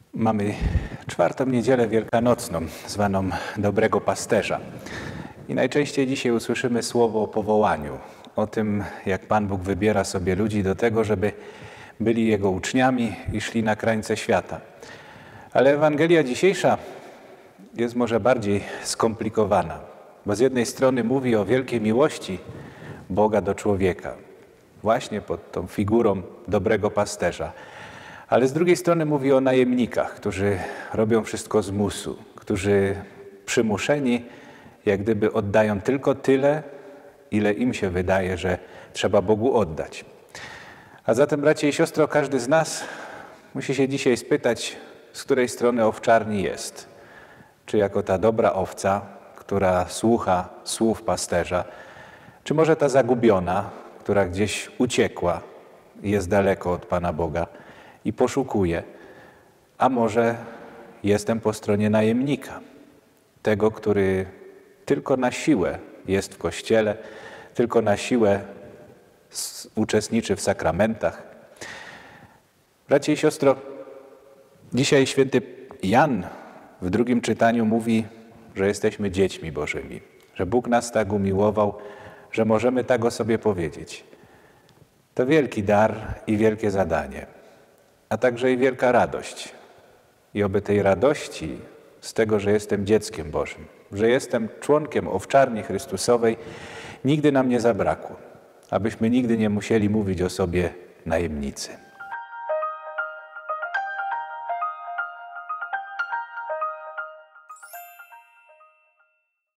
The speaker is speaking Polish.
Mamy czwartą niedzielę wielkanocną, zwaną Dobrego Pasterza. I najczęściej dzisiaj usłyszymy słowo o powołaniu, o tym, jak Pan Bóg wybiera sobie ludzi do tego, żeby byli Jego uczniami i szli na krańce świata. Ale Ewangelia dzisiejsza jest może bardziej skomplikowana, bo z jednej strony mówi o wielkiej miłości Boga do człowieka, właśnie pod tą figurą dobrego pasterza. Ale z drugiej strony mówi o najemnikach, którzy robią wszystko z musu, którzy przymuszeni jak gdyby oddają tylko tyle, ile im się wydaje, że trzeba Bogu oddać. A zatem, bracia i siostro, każdy z nas musi się dzisiaj spytać, z której strony owczarni jest. Czy jako ta dobra owca, która słucha słów pasterza, czy może ta zagubiona, która gdzieś uciekła i jest daleko od Pana Boga i poszukuje, a może jestem po stronie najemnika, tego, który tylko na siłę jest w Kościele, tylko na siłę uczestniczy w sakramentach. Bracie i siostro, dzisiaj święty Jan w drugim czytaniu mówi, że jesteśmy dziećmi Bożymi, że Bóg nas tak umiłował, że możemy tak o sobie powiedzieć. To wielki dar i wielkie zadanie, a także i wielka radość. I oby tej radości z tego, że jestem dzieckiem Bożym, że jestem członkiem owczarni Chrystusowej, nigdy nam nie zabrakło, abyśmy nigdy nie musieli mówić o sobie najemnicy.